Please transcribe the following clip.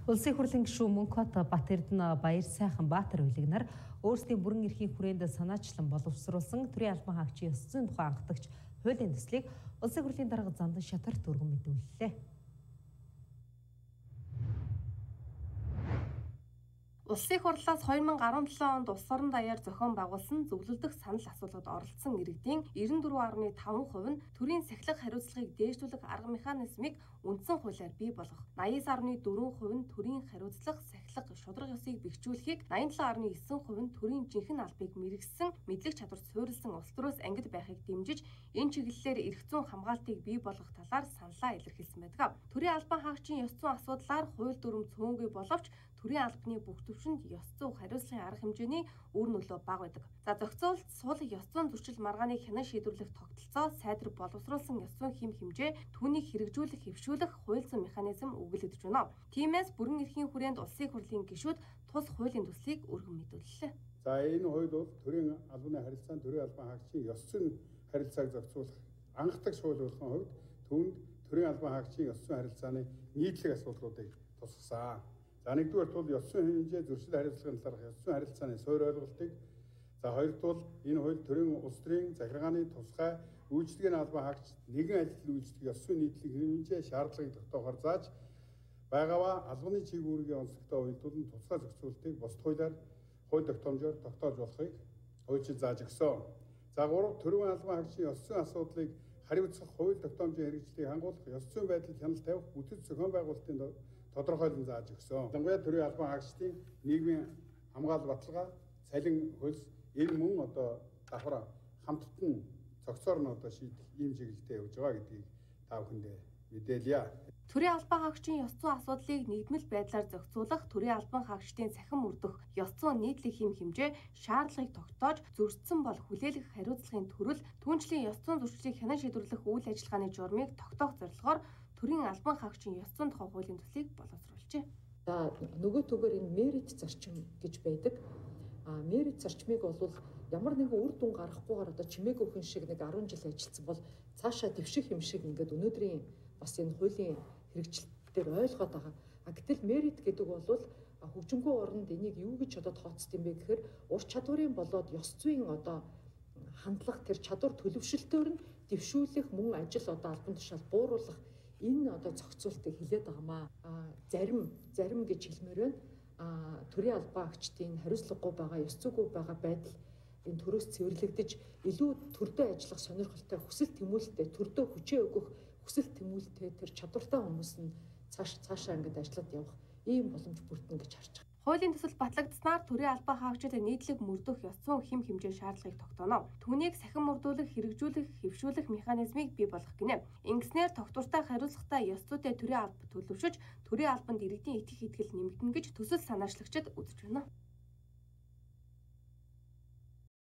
Улсын хурлын гишүүн Мөнхбат Батэрдэн Баяр сайхан Баатар улигнаар өөрсдийн бүрэн эрхийн хүрээнд санаачлан боловсруулсан төрийн албан хаагчийн ёс зүйн тухай анхдагч хуулийн төслийг улсын хурлын дарга Зандан Шатарт өргөн мэдүүллээ. Улсын хурлаас 2017 онд улс орон даяар зохион байгуулсан зөвлөлдөх санал асуулгад оролцсон иргэдийн 94.5% нь төрийн сахилга хариуцлагыг дээшлүүлэх арга механизмыг үндсэн хуулиар бий болгох, 89.4% нь төрийн хариуцлага сахилга шударга ёсыг бэхжүүлэхийг, 87.9% нь төрийн жинхэнэ албыг мэрэгсэн мэдлэг чадварт суурилсан улс төрөөс ангид байхыг дэмжиж, энэ чиглэлээр эрх зүйн хамгаалтыг бий болгох талаар саналаа илэрхийлсэн байдаг. Төрийн албан хаагчийн ёс зүйн асуудлаар хууль дүрм цөөнгүй боловч төрийн албаны бүх төвшөнд ёс зүйн хариуцлагын арга хэмжээний үр нөлөө бага байдаг. За зохицуулалт сул ёс зүйн зөрчил маргааныг хянан шийдвэрлэх тогтолцоо сайдар боловсруулсан ёс зүйн хэм хэмжээ түүнийг хэрэгжүүлэх, хэвшүүлэх хууль зүйн механизм өгүүлэгдэж байна. Тиймээс бүрэн эрхийн хүрээнд улсын хурлын гишүүд тус хуулийн төслийг өргөн мэдүүллээ. За энэ хууль бол төрийн албаны харилцаанд төрийн албан хаагчийн ёс зүйн харилцааг зохицуулах анхдагч хууль болгон хувьд түүнд төрийн албан хаагчийн ёс зүйн харилцааны нийтлэг асуудлуудыг тусгасан. За нэгдүгээр тул ёс зүйн хэмжээ зөрчил хариуцлагын талаарх ёс зүйн харилцааны суурь ойлголтыг, за хоёрдугаар энэ хууль төрийн улс төрийн захиргааны тусгай үйлчлэгийн албан хаагч нэгэн ажил үйлчлэх ёс зүйн нийтлэг хэмжээ шаардлагыг тогтоохоор зааж байгаагаа албаны чиг үүргийн онцлогтой уялдуулан тусгай зохицуултыг бусад хуулиар хууль тогтоомжоор тогтоож болохыг хуульчид зааж өгсөн. За гурав төрийн албан хаагчийн ёс зүйн асуудлыг хариуцах хууль тогтоомжийн хэрэгжлийг хангуулах, ёс зүйн байдлыг хяналт тавих бүтэц зохион байгуулалтын тодорхойлон зааж өгсөн. Ялангуяа төрийн албан хаагчдын нийгмийн хамгаалал баталгаа, цалин хөлс энэ мөн одоо давхар хамттан цогцоор нь одоо шийдэх ийм чиглэлтэй явж байгаа гэдгийг та бүхэндээ мэдээлье. Төрийн албан хаагчийн ёс зүйн асуудлыг нийгмэл байдлаар зохицуулах, төрийн албан хаагчдын цахим мөрдөх ёс зүйн нийтлэг хэм хэмжээ шаардлагыг тогтоож зөрчсөн бол хүлээлгэх хариуцлагын төрөл, түүнчлэн ёс зүйн зөрчлийг хянан шийдвэрлэх үйл ажиллагааны журмыг тогтоох зорилгоор төрийн албан хаагчийн ёс зүйн тухай хуулийн төслийг боловсруулжээ. За нөгөө төгөөр энэ мерит зарчим гэж байдаг. Мерит зарчмыг бол ямар нэгэн үр дүн гаргахгүйгээр одоо чимээгүй хүн шиг нэг 10 жил ажилласан бол цаашаа дэвших юм шиг ингээд өнөөдрийн бас энэ хуулийн хэрэгжилтээр ойлгоод байгаа. Гэтэл мерит гэдэг бол хөгжингүй оронд энийг юу гэж одоо тооцд юм бэ гэхээр ур чадварын болоод ёс зүйн одоо хандлах тэр чадвар төлөвшөлтөөр нь дэвшүүлэх мөн ажил одоо албан тушаал бууруулах энэ одоо зохицуултыг хилээд байгаамаа. Зарим гэж хэлмээр байна. Төрийн албан хаагчдын хариуцлагагүй байгаа, ёс зүйгүй байгаа байдал энэ төрөөс цэвэрлэгдэж илүү төрдөө ажиллах сонирхолтой, хүсэл тэмүүлэлтэй, төрдөө хүчээ өгөх хүсэл тэмүүлэлтэй тэр чадвартай хүмүүс нь цаашаа ингээд ажиллаад явах ийм боломж бүрдэнэ гэж харж байгаа. Хуулийн төсөл батлагдсанаар төрийн албан хаагчид нийтлэг мөрдөх ёс зүйн хэм хэмжээ шаардлагыг тогтооно. Түүнийг сахин мөрдүүлэх, хэрэгжүүлэх, хэвшүүлэх механизмыг бий болгох гинэ. Ингэснээр тогтвортой хариуцлагатай ёс зүйтэй төрийн алба төлөвшөж, төрийн албанд иргэдийн итгэх итгэл нэмэгдэнэ гэж төсөл санаачлагчид үзэж байна.